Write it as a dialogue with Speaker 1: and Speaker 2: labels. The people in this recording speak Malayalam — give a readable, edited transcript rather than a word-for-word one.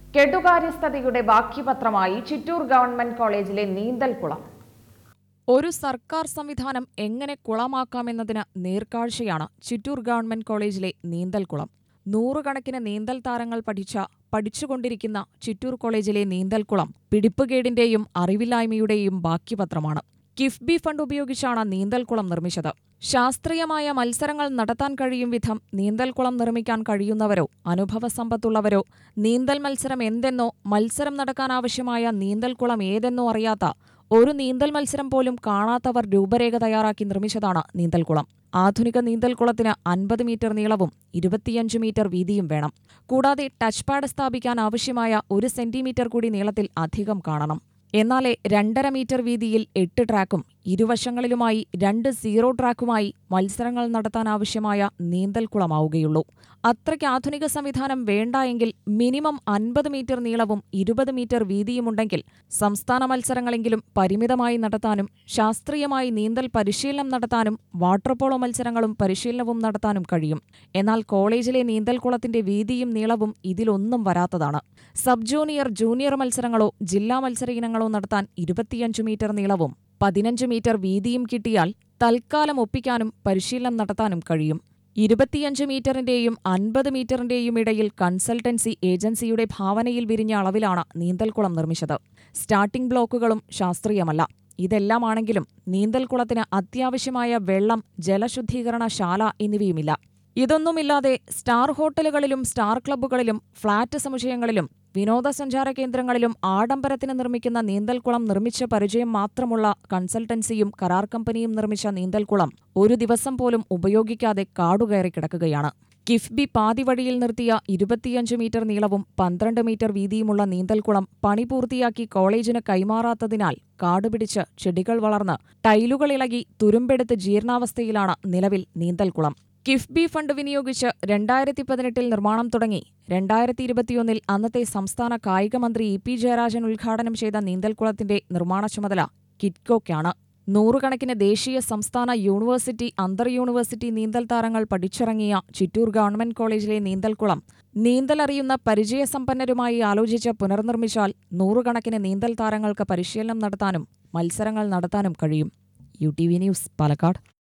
Speaker 1: കെടുകാര്യസ്ഥതയുടെ ബാക്കിപത്രമായി ചിറ്റൂർ ഗവൺമെന്റ് കോളേജിലെ നീന്തൽക്കുളം.
Speaker 2: ഒരു സർക്കാർ സംവിധാനം എങ്ങനെ കുളമാക്കാമെന്നതിന് നേർക്കാഴ്ചയാണ് ചിറ്റൂർ ഗവൺമെന്റ് കോളേജിലെ നീന്തൽക്കുളം. നൂറുകണക്കിന് നീന്തൽ താരങ്ങൾ പഠിച്ചുകൊണ്ടിരിക്കുന്ന ചിറ്റൂർ കോളേജിലെ നീന്തൽക്കുളം പിടിപ്പുകേടിന്റെയും അറിവില്ലായ്മയുടെയും ബാക്കിപത്രമാണ്. കിഫ്ബി ഫണ്ട് ഉപയോഗിച്ചാണ് നീന്തൽക്കുളം നിർമ്മിച്ചത്. ശാസ്ത്രീയമായ മത്സരങ്ങൾ നടത്താൻ കഴിയും വിധം നീന്തൽക്കുളം നിർമ്മിക്കാൻ കഴിയുന്നവരോ അനുഭവസമ്പത്തുള്ളവരോ നീന്തൽ മത്സരം എന്തെന്നോ മത്സരം നടക്കാനാവശ്യമായ നീന്തൽക്കുളം ഏതെന്നോ അറിയാത്ത ഒരു നീന്തൽ മത്സരം പോലും കാണാത്തവർ രൂപരേഖ തയ്യാറാക്കി നിർമ്മിച്ചതാണ് നീന്തൽക്കുളം. ആധുനിക നീന്തൽക്കുളത്തിന് 50 മീറ്റർ നീളവും 25 മീറ്റർ വീതിയും വേണം. കൂടാതെ ടച്ച് പാഡ് സ്ഥാപിക്കാൻ ആവശ്യമായ 1 സെന്റിമീറ്റർ കൂടി നീളത്തിൽ അധികം കാണണം. എന്നാലേ 2.5 മീറ്റർ വീതിയിൽ 8 ട്രാക്കും ഇരുവശങ്ങളിലുമായി 2 സീറോ ട്രാക്കുമായി മത്സരങ്ങൾ നടത്താനാവശ്യമായ നീന്തൽക്കുളമാവുകയുള്ളൂ. അത്രയ്ക്ക് ആധുനിക സംവിധാനം വേണ്ട എങ്കിൽ മിനിമം 50 മീറ്റർ നീളവും 20 മീറ്റർ വീതിയുമുണ്ടെങ്കിൽ സംസ്ഥാന മത്സരങ്ങളെങ്കിലും പരിമിതമായി നടത്താനും ശാസ്ത്രീയമായി നീന്തൽ പരിശീലനം നടത്താനും വാട്ടർ പോളോ മത്സരങ്ങളും പരിശീലനവും നടത്താനും കഴിയും. എന്നാൽ കോളേജിലെ നീന്തൽക്കുളത്തിന്റെ വീതിയും നീളവും ഇതിലൊന്നും വരാത്തതാണ്. സബ് ജൂനിയർ, ജൂനിയർ മത്സരങ്ങളോ ജില്ലാ മത്സര ഇനങ്ങളോ നടത്താൻ 25 മീറ്റർ നീളവും 15 മീറ്റർ വീതിയും കിട്ടിയാൽ തൽക്കാലം ഒപ്പിക്കാനും പരിശീലനം നടത്താനും കഴിയും. 25 മീറ്ററിന്റെയും 50 മീറ്ററിന്റെയും ഇടയിൽ കൺസൾട്ടൻസി ഏജൻസിയുടെ ഭാവനയിൽ വിരിഞ്ഞ അളവിലാണ് നീന്തൽക്കുളം നിർമ്മിച്ചത്. സ്റ്റാർട്ടിംഗ് ബ്ലോക്കുകളും ശാസ്ത്രീയമല്ല. ഇതെല്ലാമാണെങ്കിലും നീന്തൽക്കുളത്തിന് അത്യാവശ്യമായ വെള്ളം, ജലശുദ്ധീകരണ ശാല എന്നിവയുമില്ല. ഇതൊന്നുമില്ലാതെ സ്റ്റാർ ഹോട്ടലുകളിലും സ്റ്റാർ ക്ലബ്ബുകളിലും ഫ്ളാറ്റ് സമുച്ചയങ്ങളിലും വിനോദസഞ്ചാര കേന്ദ്രങ്ങളിലും ആഡംബരത്തിന് നിർമ്മിക്കുന്ന നീന്തൽക്കുളം നിർമ്മിച്ച പരിചയം മാത്രമുള്ള കൺസൾട്ടൻസിയും കരാർ കമ്പനിയും നിർമ്മിച്ച നീന്തൽക്കുളം ഒരു ദിവസം പോലും ഉപയോഗിക്കാതെ കാടുകയറി കിടക്കുകയാണ്. കിഫ്ബി പാതിവഴിയിൽ നിർത്തിയ 25 മീറ്റർ നീളവും 12 മീറ്റർ വീതിയുമുള്ള നീന്തൽക്കുളം പണി പൂർത്തിയാക്കി കോളേജിന് കൈമാറാത്തതിനാൽ കാടുപിടിച്ച് ചെടികൾ വളർന്ന് ടൈലുകളിളകി തുരുമ്പെടുത്ത് ജീർണാവസ്ഥയിലാണ് നിലവിൽ നീന്തൽക്കുളം. കിഫ്ബി ഫണ്ട് വിനിയോഗിച്ച് 2018 നിർമ്മാണം തുടങ്ങി 2021 അന്നത്തെ സംസ്ഥാന കായിക മന്ത്രി ഇ പി ജയരാജൻ ഉദ്ഘാടനം ചെയ്ത നീന്തൽക്കുളത്തിന്റെ നിർമ്മാണ ചുമതല കിറ്റ്കോയ്ക്കാണ്. നൂറുകണക്കിന് ദേശീയ, സംസ്ഥാന, യൂണിവേഴ്സിറ്റി, അന്തർ യൂണിവേഴ്സിറ്റി നീന്തൽ താരങ്ങൾ പഠിച്ചിറങ്ങിയ ചിറ്റൂർ ഗവൺമെന്റ് കോളേജിലെ നീന്തൽക്കുളം നീന്തലറിയുന്ന പരിചയസമ്പന്നരുമായി ആലോചിച്ച് പുനർനിർമ്മിച്ചാൽ നൂറുകണക്കിന് നീന്തൽ താരങ്ങൾക്ക് പരിശീലനം നടത്താനും മത്സരങ്ങൾ നടത്താനും കഴിയും. UTV news, Palakkad.